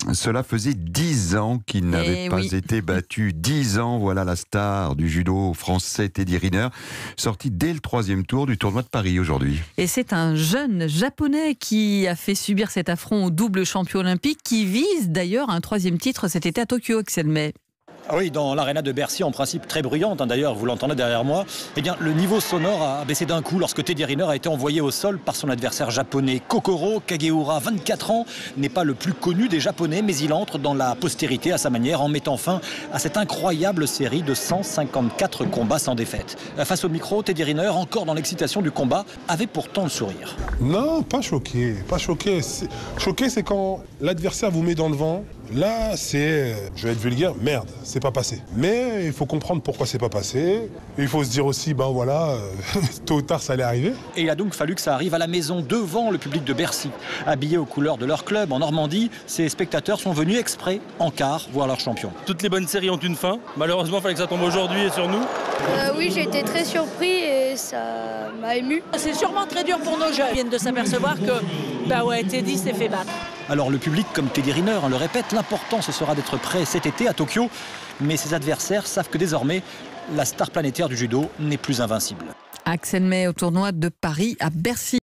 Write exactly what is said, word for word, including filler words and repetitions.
Cela faisait dix ans qu'il n'avait Eh pas oui. été battu. Dix ans, voilà la star du judo français Teddy Riner, sorti dès le troisième tour du tournoi de Paris aujourd'hui. Et c'est un jeune japonais qui a fait subir cet affront au double champion olympique, qui vise d'ailleurs un troisième titre cet été à Tokyo, Axel May. Ah oui, dans l'aréna de Bercy, en principe très bruyante, hein, d'ailleurs, vous l'entendez derrière moi, eh bien, le niveau sonore a baissé d'un coup lorsque Teddy Riner a été envoyé au sol par son adversaire japonais. Kokoro Kageura, vingt-quatre ans, n'est pas le plus connu des Japonais, mais il entre dans la postérité à sa manière en mettant fin à cette incroyable série de cent cinquante-quatre combats sans défaite. Face au micro, Teddy Riner, encore dans l'excitation du combat, avait pourtant le sourire. Non, pas choqué, pas choqué. C'est... Choqué, c'est quand l'adversaire vous met dans le vent. Là, c'est, je vais être vulgaire, merde, c'est pas passé. Mais il faut comprendre pourquoi c'est pas passé. Et il faut se dire aussi, ben voilà, euh, tôt ou tard, ça allait arriver. Et il a donc fallu que ça arrive à la maison, devant le public de Bercy. Habillés aux couleurs de leur club en Normandie, ces spectateurs sont venus exprès, en quart, voir leur champion. Toutes les bonnes séries ont une fin. Malheureusement, il fallait que ça tombe aujourd'hui et sur nous. Euh, oui, j'ai été très surpris et ça m'a ému. C'est sûrement très dur pour nos jeunes. Ils viennent de s'apercevoir que bah ouais, Teddy s'est fait battre. Alors le public, comme Teddy Riner, on le répète, l'important ce sera d'être prêt cet été à Tokyo. Mais ses adversaires savent que désormais, la star planétaire du judo n'est plus invincible. Axel May au tournoi de Paris à Bercy.